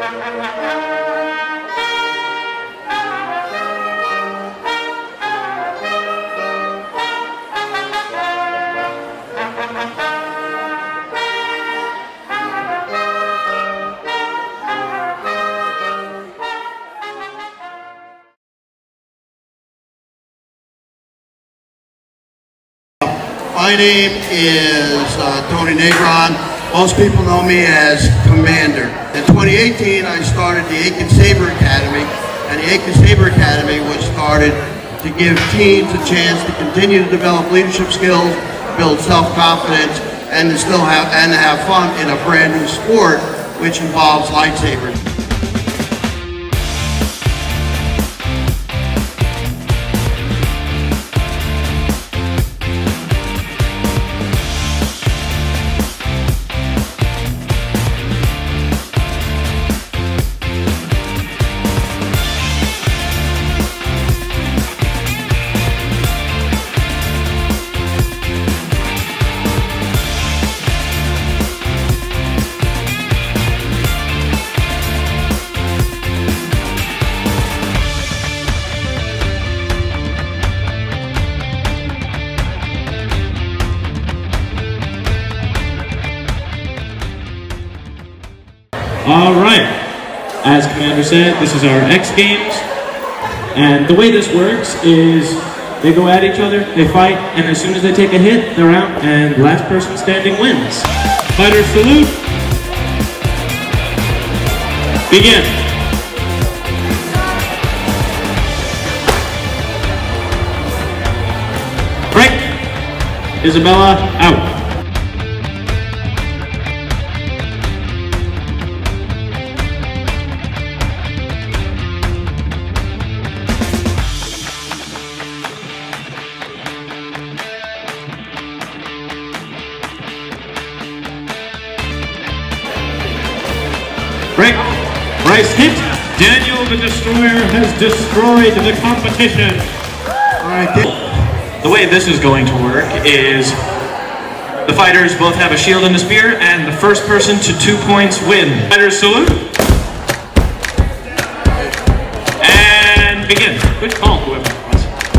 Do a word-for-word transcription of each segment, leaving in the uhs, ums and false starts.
My name is uh, Tony Negron. Most people know me as Commander. In twenty eighteen, I started the Aiken Saber Academy, and the Aiken Saber Academy was started to give teens a chance to continue to develop leadership skills, build self-confidence, and to still have and to have fun in a brand new sport, which involves lightsabers. All right, as Commander said, this is our X Games, and the way this works is they go at each other, they fight, and as soon as they take a hit, they're out, and last person standing wins. Fighters salute. Begin. Break. Isabella out. Break. Bryce hit. Daniel the Destroyer has destroyed the competition. All right. The way this is going to work is the fighters both have a shield and a spear, and the first person to two points win. Fighters salute. And begin. Good call, whoever it was.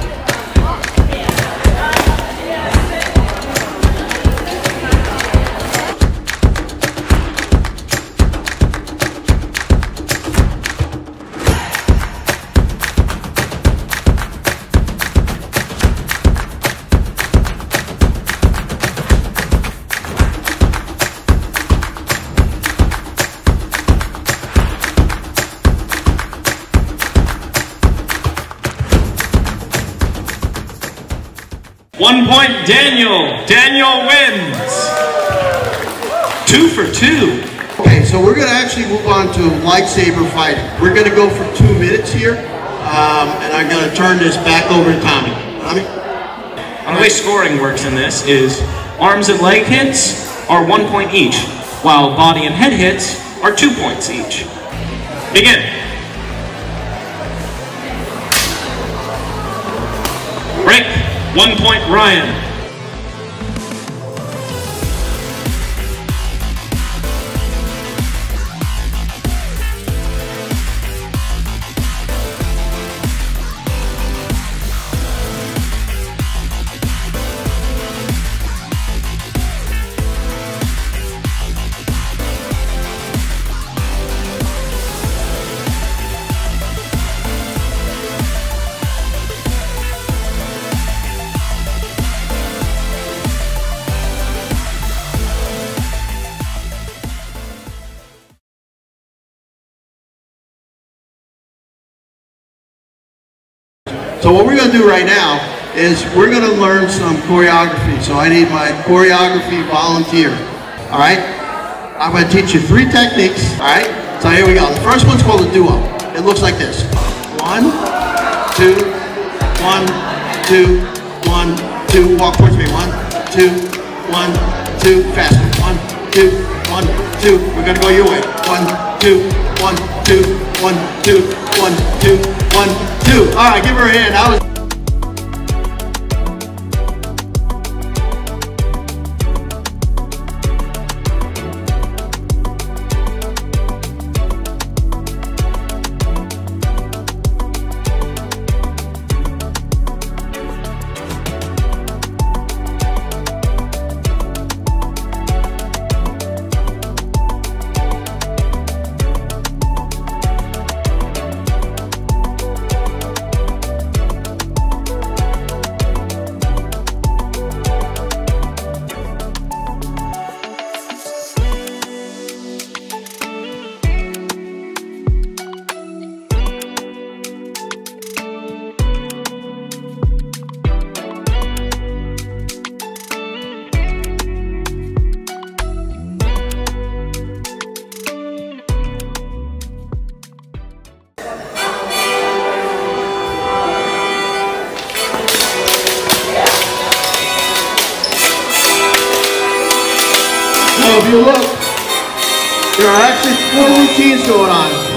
One point, Daniel. Daniel wins. Two for two. Okay, so we're going to actually move on to lightsaber fighting. We're going to go for two minutes here, um, and I'm going to turn this back over to Tommy. Tommy? And the way scoring works in this is arms and leg hits are one point each, while body and head hits are two points each. Begin. Break. One point, Ryan. So what we're going to do right now is we're going to learn some choreography. So I need my choreography volunteer. All right? I'm going to teach you three techniques. All right? So here we go. The first one's called a duo. It looks like this. One, two, one, two, one, two. Walk towards me. One, two, one, two. Faster. One, two, one, two. We're going to go your way. One, two, one, two, one, two, one, two, one, two. All right, give her a hand. I was if you look, there are actually four routines going on.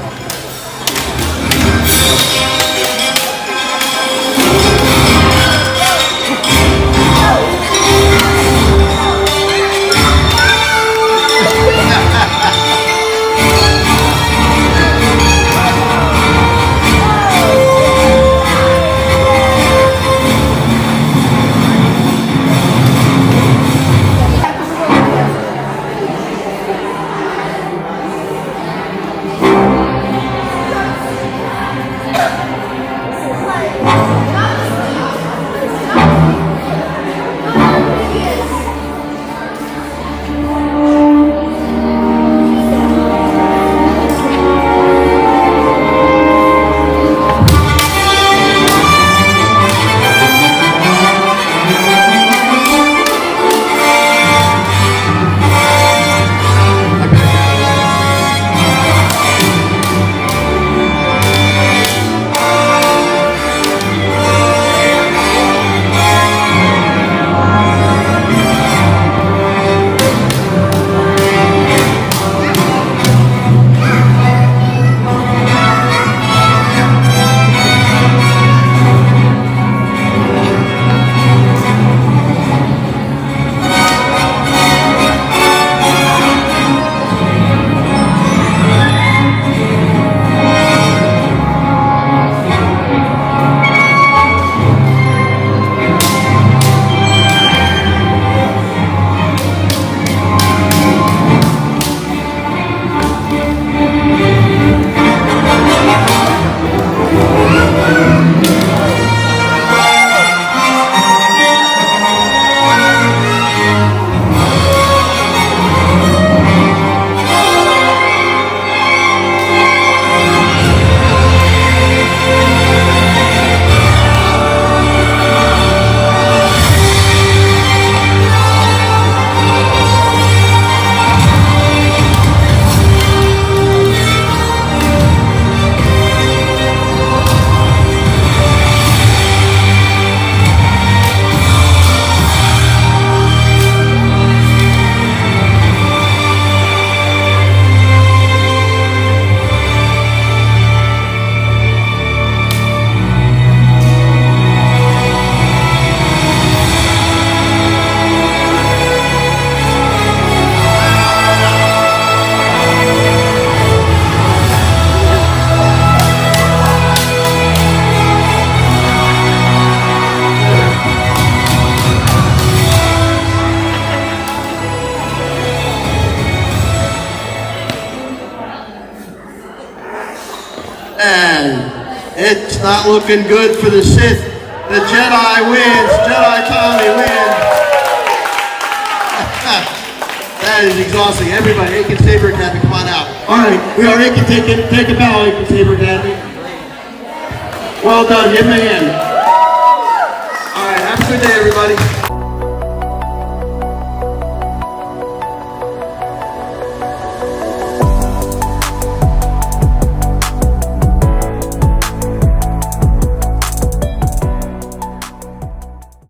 And it's not looking good for the Sith. The Jedi wins. Jedi Tommy wins. That is exhausting. Everybody, Aiken Saber Academy, come on out. All right, we are Aiken. Take it. Take a bow, Aiken Saber Academy. Well done. Give him a hand. All right, have a good day, everybody.